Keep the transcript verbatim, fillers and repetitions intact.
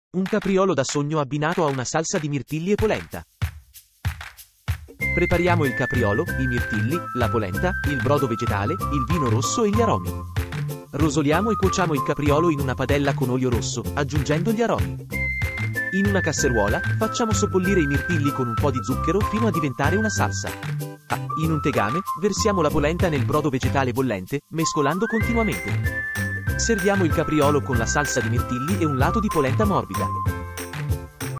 Un capriolo da sogno abbinato a una salsa di mirtilli e polenta. Prepariamo il capriolo, i mirtilli, la polenta, il brodo vegetale, il vino rosso e gli aromi. Rosoliamo e cuociamo il capriolo in una padella con olio rosso, aggiungendo gli aromi. In una casseruola, facciamo sobbollire i mirtilli con un po' di zucchero fino a diventare una salsa. Ah, in un tegame, versiamo la polenta nel brodo vegetale bollente, mescolando continuamente. Serviamo il capriolo con la salsa di mirtilli e un lato di polenta morbida.